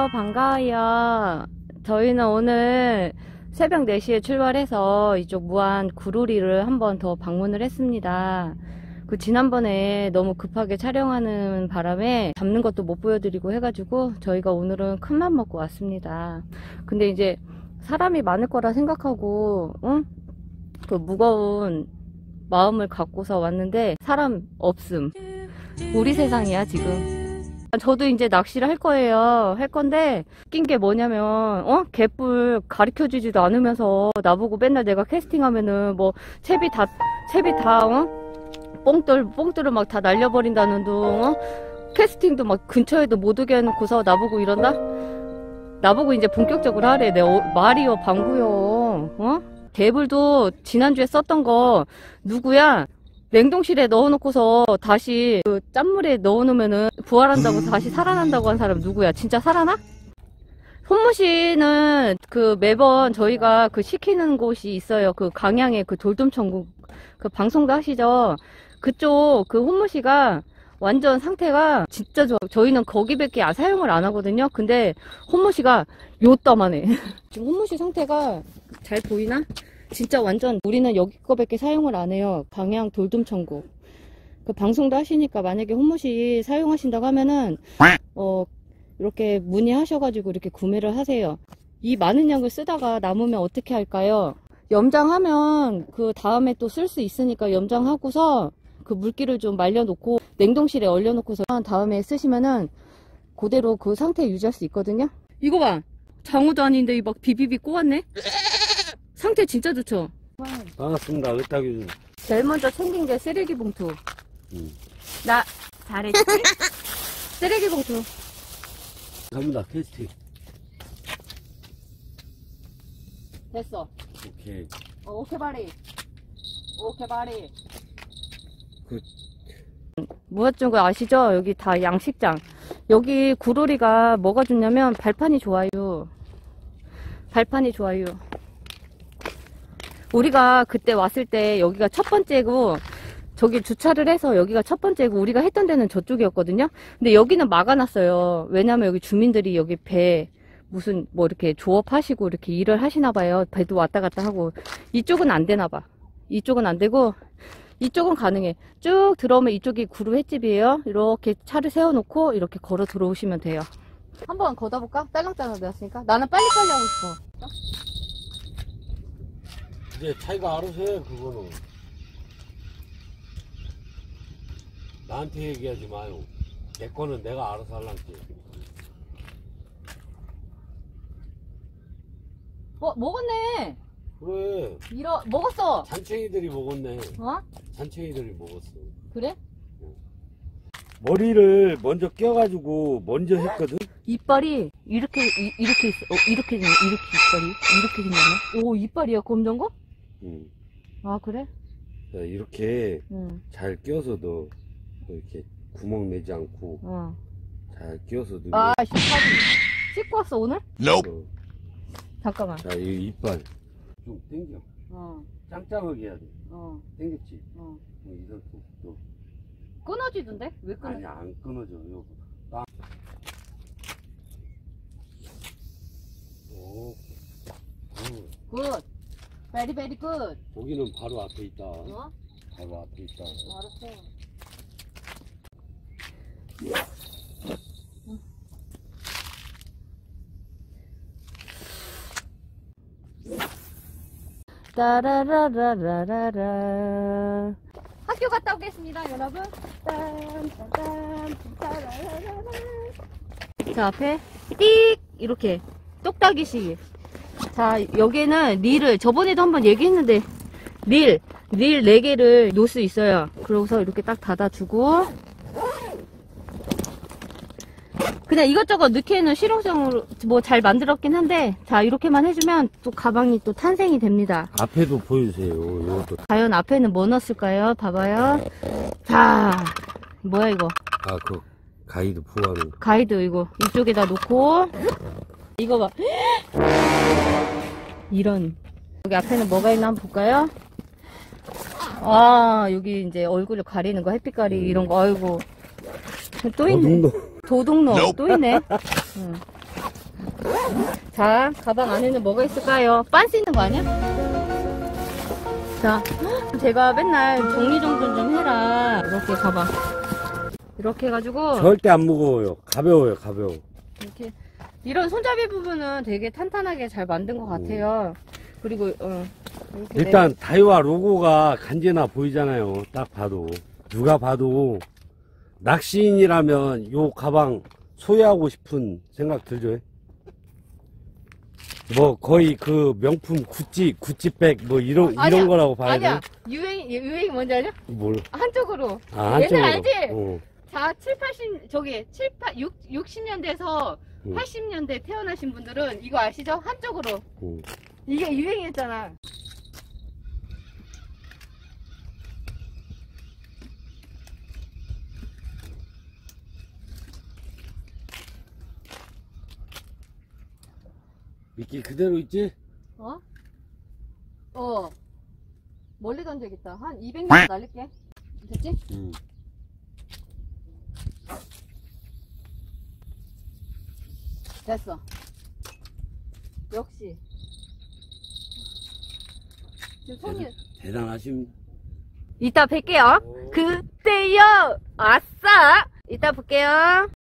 반가워요. 저희는 오늘 새벽 4시에 출발해서 이쪽 무안 구로리를 한 번 더 방문을 했습니다. 지난번에 너무 급하게 촬영하는 바람에 잡는 것도 못 보여드리고 해가지고 저희가 오늘은 큰맘 먹고 왔습니다. 근데 이제 사람이 많을 거라 생각하고 무거운 마음을 갖고서 왔는데 사람 없음. 우리 세상이야 지금. 저도 이제 낚시를 할 거예요. 할 건데 웃긴 게 뭐냐면 개뿔 가르쳐주지도 않으면서 나보고 맨날 내가 캐스팅하면은 뭐 채비 다 뽕돌을 막 다 날려버린다는 둥 캐스팅도 막 근처에도 못 오게 해놓고서 나보고 이런다? 나보고 이제 본격적으로 하래. 내 말이요 방구요. 개불도 지난주에 썼던 거 누구야? 냉동실에 넣어놓고서 다시 짠물에 넣어놓으면은 부활한다고 다시 살아난다고 한 사람 누구야? 진짜 살아나? 손무시는 매번 저희가 시키는 곳이 있어요. 강양에 돌돔천국 방송도 하시죠? 그쪽 혼무시가 완전 상태가 진짜 좋아. 저희는 거기밖에 사용을 안 하거든요. 근데 혼무시가 요따만해. 지금 혼무시 상태가 잘 보이나? 진짜 완전 우리는 여기 거밖에 사용을 안 해요. 강양 돌돔천국. 방송도 하시니까 만약에 혼무시 사용하신다고 하면은 이렇게 문의하셔가지고 이렇게 구매를 하세요. 이 많은 양을 쓰다가 남으면 어떻게 할까요? 염장하면 다음에 또 쓸 수 있으니까 염장하고서 물기를 좀 말려놓고 냉동실에 얼려놓고서 다음에 쓰시면은 그대로 상태 유지할 수 있거든요. 이거 봐. 장어도 아닌데 막 비비비 꼬았네. 상태 진짜 좋죠? 반갑습니다. 으따기. 제일 먼저 챙긴 게 쓰레기 봉투. 나 잘했지? 쓰레기 봉투. 갑니다. 캐스팅. 됐어. 오케이. 오케이 바리. 오케이 바리. 굿. 무엇준 거 아시죠? 여기 다 양식장. 여기 구로리가 뭐가 좋냐면 발판이 좋아요. 발판이 좋아요. 우리가 그때 왔을 때 여기가 첫 번째고 저기 주차를 해서 여기가 첫 번째고 우리가 했던 데는 저쪽이었거든요. 근데 여기는 막아놨어요. 왜냐면 여기 주민들이 여기 배 무슨 이렇게 조업하시고 이렇게 일을 하시나 봐요. 배도 왔다 갔다 하고. 이쪽은 안 되나 봐. 이쪽은 안 되고 이쪽은 가능해. 쭉 들어오면 이쪽이 구루 횟집이에요. 이렇게 차를 세워놓고 이렇게 걸어 들어오시면 돼요. 한번 걷어볼까? 딸랑딸랑 되었으니까. 나는 빨리빨리 하고 싶어. 이제 차이가 알아서 해, 그거는. 나한테 얘기하지 마요. 내 거는 내가 알아서 할란게. 먹었네. 그래. 먹었어. 잔챙이들이 먹었네. 어? 잔챙이들이 먹었어. 그래? 머리를 먼저 껴가지고 먼저 했거든? 이빨이 이렇게 있어. 이렇게 이빨이 이렇게 생겼네. 오, 이빨이야 검정 거? 응. 아, 그래? 자, 이렇게 응. 잘 껴서 넣어. 이렇게 구멍 내지 않고 잘 껴서 넣어. 파리 씻고 왔어 오늘? 잠깐만. 자, 이 이빨 좀 당겨. 짱짱하게 해야 돼. 당겼지? 이 상태 또 끊어지던데? 왜 끊어? 아니, 안 끊어져. 요거. 오. 굿. 베리 베리 굿. 고기는 바로 앞에 있다. 바로 앞에 있다. 알았어. 따라라라라라. 학교 갔다 오겠습니다, 여러분. 자, 앞에 띡 이렇게 똑딱이식. 자, 여기는 릴을 저번에도 한번 얘기했는데 릴 4개를 놓을 수 있어요. 그러고서 이렇게 딱 닫아주고 그냥 이것저것 넣기에는 실용성으로 잘 만들었긴 한데 자, 이렇게만 해주면 또 가방이 또 탄생이 됩니다. 앞에도 보여주세요. 이것도. 과연 앞에는 뭐 넣었을까요? 봐봐요. 자, 뭐야 이거? 가이드 포함. 가이드 이거 이쪽에다 놓고 이거 봐. 이런. 여기 앞에는 뭐가 있나 한번 볼까요? 여기 이제 얼굴을 가리는 거, 햇빛 가리 이런 거. 아이고. 또 있네. 도둑놈 또 있네. 자, 가방 안에는 뭐가 있을까요? 빤스 있는 거 아니야? 자, 제가 맨날 정리정돈 좀 해라. 이렇게 가방. 이렇게 해가지고. 절대 안 무거워요. 가벼워요, 가벼워. 이렇게. 이런 손잡이 부분은 되게 탄탄하게 잘 만든 것 같아요. 그리고, 이렇게 일단 다이와 로고가 간지나 보이잖아요. 딱 봐도. 누가 봐도 낚시인이라면 요 가방 소유하고 싶은 생각 들죠? 뭐 거의 그 명품 구찌백 뭐 이런 거라고 봐야 아니야. 돼? 유행이 뭔지 알죠? 뭘? 한쪽으로. 아, 옛날 한쪽으로. 알지? 자, 60년대에서 80년대 태어나신 분들은 이거 아시죠? 한쪽으로. 이게 유행이었잖아. 미끼 그대로 있지? 멀리 던져야겠다. 한 200m 날릴게. 됐지? 됐어. 역시. 지금 손이. 대단하심. 이따 뵐게요. 그때요. 아싸. 이따 볼게요.